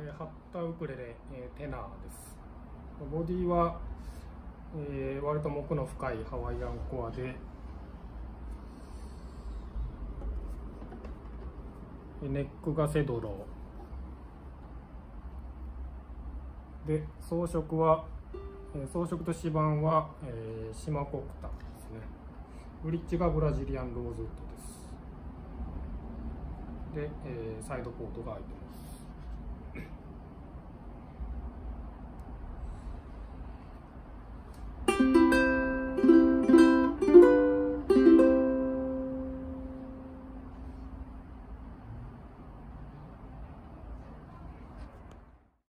ハッタウクレレ、テナーです。ボディは、割と木の深いハワイアンコアで、ネックがセドロで、装飾と指板は、シマコクタですね。ブリッジがブラジリアンローズウッドです。で、サイドポートが開いてます。